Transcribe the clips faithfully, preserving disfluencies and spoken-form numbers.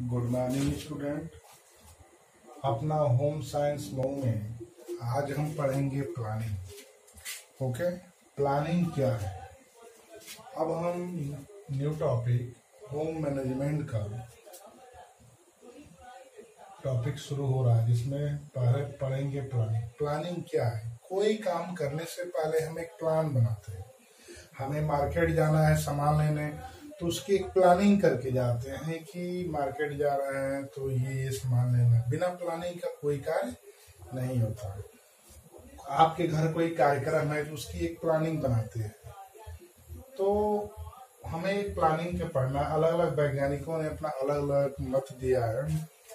Good morning student. अपना home science Mau में आज हम पढ़ेंगे प्लानिंग। ओके, प्लानिंग क्या है। अब हम न्यू टॉपिक होम मैनेजमेंट का टॉपिक शुरू हो रहा है, जिसमें पहले पढ़ेंगे प्लानिंग। प्लानिंग क्या है। कोई काम करने से पहले हम एक प्लान बनाते हैं। हमें मार्केट जाना है सामान लेने, तो उसकी एक प्लानिंग करके जाते हैं कि मार्केट जा रहे हैं तो ये ये सामान लेना है। बिना प्लानिंग का कोई कार्य नहीं होता है। आपके घर कोई कार्यक्रम है तो उसकी एक प्लानिंग बनाते हैं। तो हमें एक प्लानिंग के पढ़ना, अलग अलग वैज्ञानिकों ने अपना अलग अलग मत दिया है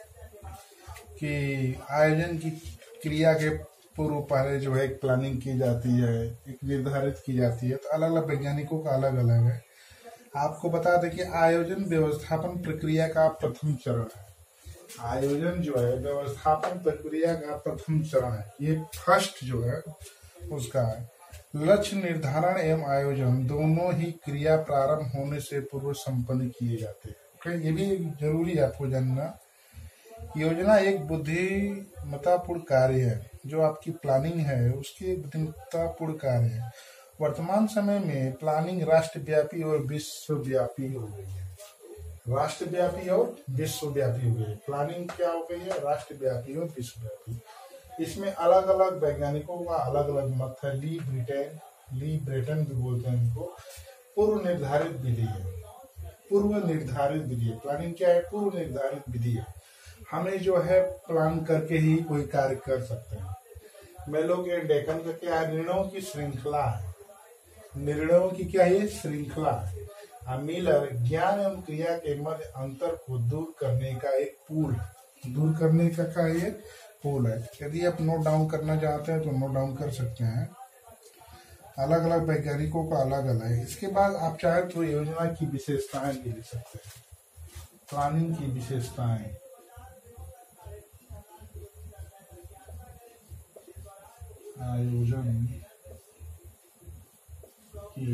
कि आयोजन की क्रिया के पूर्व पहले जो है एक प्लानिंग की जाती है, एक निर्धारित की जाती है। तो अलग अलग वैज्ञानिकों का अलग अलग है। आपको बता दें कि आयोजन व्यवस्थापन प्रक्रिया का प्रथम चरण है। आयोजन जो है व्यवस्थापन प्रक्रिया का प्रथम चरण है। ये फर्स्ट जो है उसका है। लक्ष्य निर्धारण एवं आयोजन दोनों ही क्रिया प्रारंभ होने से पूर्व संपन्न किए जाते हैं। ये भी जरूरी है आपको जानना। योजना एक बुद्धिमत्तापूर्ण कार्य है। जो आपकी प्लानिंग है उसकी बुद्धिमत्तापूर्ण कार्य है। वर्तमान समय में प्लानिंग राष्ट्रव्यापी और विश्वव्यापी हो गई है। राष्ट्रव्यापी और विश्वव्यापी हो गई है। प्लानिंग क्या हो गई है, राष्ट्रव्यापी और विश्वव्यापी। इसमें अलग अलग वैज्ञानिकों का अलग अलग मत है। ली ब्रिटेन ली ब्रिटेन भी बोलते हैं इनको। पूर्व निर्धारित विधि है। पूर्व निर्धारित विधि है। प्लानिंग क्या है, पूर्व निर्धारित विधि है। हमें जो है प्लान करके ही कोई कार्य कर सकते हैं। मेलो के डेकन का क्या है, निर्णयों की श्रृंखला है। निर्णयों की क्या है, श्रृंखला है। मिलर ज्ञान एवं क्रिया के मध्य अंतर को दूर करने का एक पुल दूर करने का क्या है, पुल है। यदि आप नोट डाउन करना चाहते हैं तो नोट डाउन कर सकते हैं। अलग अलग वैज्ञानिकों का अलग अलग है। इसके बाद आप चाहे तो योजना की विशेषताएं भी लिख सकते हैं। प्लानिंग की विशेषताएं, आयोजन की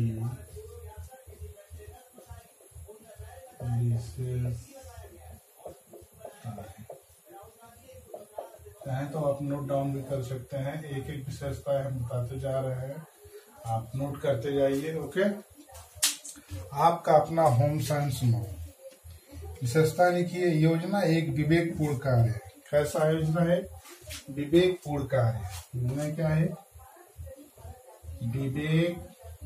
विशेषताएं। चाहे तो आप नोट डाउन भी कर सकते हैं। एक एक विशेषताएं हम बताते जा रहे हैं, आप नोट करते जाइए। ओके, आपका अपना होम साइंस मऊ। विशेषता लिखिए। योजना एक विवेकपूर्ण कार्य है। कैसा योजना है, विवेकपूर्ण कार्य। योजना क्या है, विवेकपूर्ण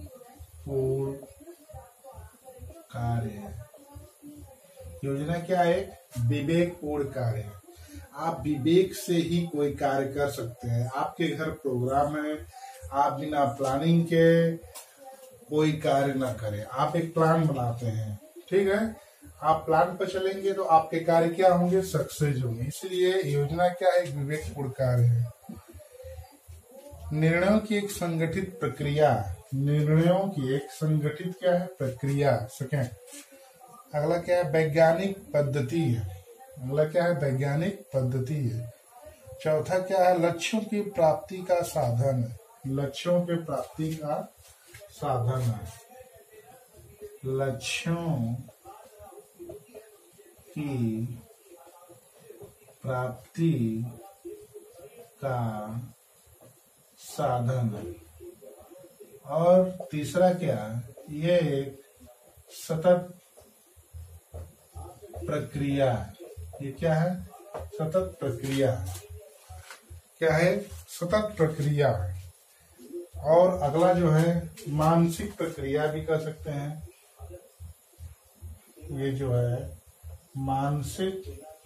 कार्य। योजना क्या है, विवेकपूर्ण कार्य। आप विवेक से ही कोई कार्य कर सकते हैं। आपके घर प्रोग्राम है, आप बिना प्लानिंग के कोई कार्य ना करें। आप एक प्लान बनाते हैं, ठीक है। आप प्लान पर चलेंगे तो आपके कार्य क्या होंगे, सक्सेस होंगे। इसलिए योजना क्या है, विवेकपूर्ण कार्य है। निर्णयों की एक संगठित प्रक्रिया। निर्णयों की एक संगठित क्या है, प्रक्रिया। सेकेंड, अगला क्या है, वैज्ञानिक पद्धति है। अगला क्या है, वैज्ञानिक पद्धति है। चौथा क्या है, लक्ष्यों की प्राप्ति का साधन है। लक्ष्यों के प्राप्ति का साधन है। लक्ष्यों की प्राप्ति का साधन है। और तीसरा क्या, ये एक सतत प्रक्रिया है। ये क्या है, सतत प्रक्रिया। क्या है, सतत प्रक्रिया है। और अगला जो है मानसिक प्रक्रिया भी कर सकते हैं। ये जो है मानसिक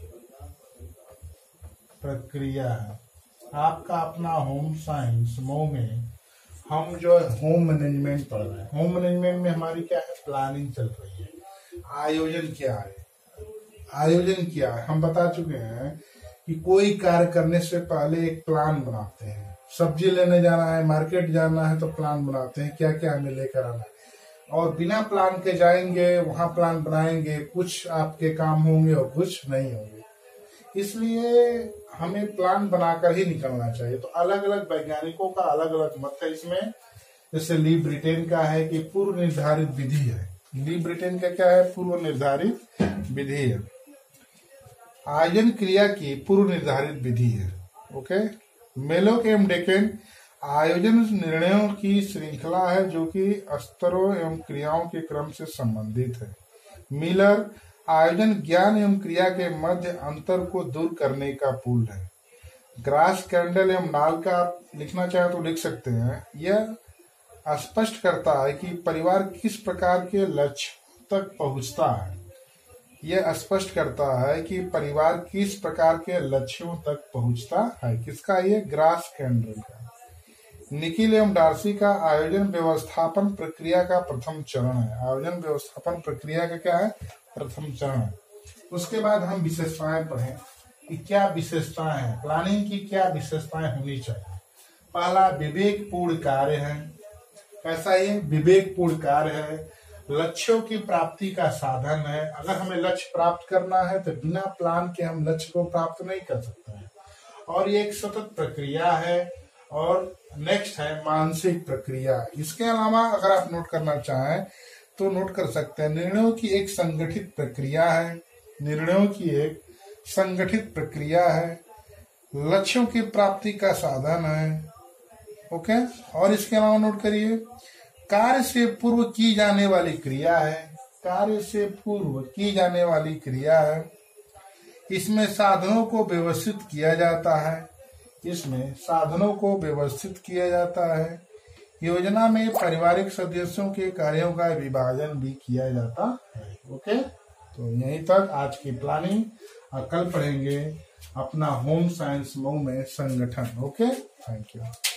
प्रक्रिया है। आपका अपना होम साइंस मऊ में हम जो है होम मैनेजमेंट पढ़ रहे हैं। होम मैनेजमेंट में हमारी क्या है, प्लानिंग चल रही है। आयोजन क्या है, आयोजन क्या है, हम बता चुके हैं कि कोई कार्य करने से पहले एक प्लान बनाते हैं। सब्जी लेने जाना है, मार्केट जाना है तो प्लान बनाते हैं, क्या क्या हमें लेकर आना है। और बिना प्लान के जाएंगे, वहां प्लान बनाएंगे, कुछ आपके काम होंगे और कुछ नहीं होंगे। इसलिए हमें प्लान बनाकर ही निकलना चाहिए। तो अलग अलग वैज्ञानिकों का अलग अलग मत है इसमें। जैसे ली ब्रिटेन का है कि पूर्व निर्धारित विधि है। ली ब्रिटेन का क्या है, पूर्व निर्धारित विधि है। आयोजन क्रिया की पूर्व निर्धारित विधि है। ओके, मेलोक एवं डेकेन आयोजन निर्णयों की श्रृंखला है जो कि स्तरों एवं क्रियाओं के क्रम से संबंधित है। मिलर आयोजन ज्ञान एवं क्रिया के मध्य अंतर को दूर करने का पुल है। ग्रास कैंडल एवं नाल का आप लिखना चाहे तो लिख सकते हैं। यह स्पष्ट करता है कि परिवार किस प्रकार के लक्ष्य तक पहुंचता है। यह स्पष्ट करता है कि परिवार किस प्रकार के लक्ष्यों तक पहुंचता है। किसका? ये ग्रास कैंडल का। निखिल एवं डार्सी का आयोजन व्यवस्थापन प्रक्रिया का प्रथम चरण है। आयोजन व्यवस्थापन प्रक्रिया का क्या है? प्रथम चरण है। उसके बाद हम विशेषताएं पढ़ें कि क्या विशेषताएं हैं, प्लानिंग की क्या विशेषताएं होनी चाहिए। पहला, विवेकपूर्ण कार्य है। कैसा ये? विवेकपूर्ण कार्य है। लक्ष्यों की प्राप्ति का साधन है। अगर हमें लक्ष्य प्राप्त करना है तो बिना प्लान के हम लक्ष्य को प्राप्त नहीं कर सकते हैं। और ये एक सतत प्रक्रिया है। और नेक्स्ट है मानसिक प्रक्रिया। इसके अलावा अगर आप नोट करना चाहें तो नोट कर सकते हैं, निर्णयों की एक संगठित प्रक्रिया है। निर्णयों की एक संगठित प्रक्रिया है। लक्ष्यों की प्राप्ति का साधन है। ओके, और इसके अलावा नोट करिए, कार्य से पूर्व की जाने वाली क्रिया है। कार्य से पूर्व की जाने वाली क्रिया है। इसमें साधनों को व्यवस्थित किया जाता है। इसमें साधनों को व्यवस्थित किया जाता है। योजना में पारिवारिक सदस्यों के कार्यों का विभाजन भी किया जाता है। ओके, तो यहीं तक आज की प्लानिंग। और कल पढ़ेंगे अपना होम साइंस मऊ में संगठन। Okay, thank you.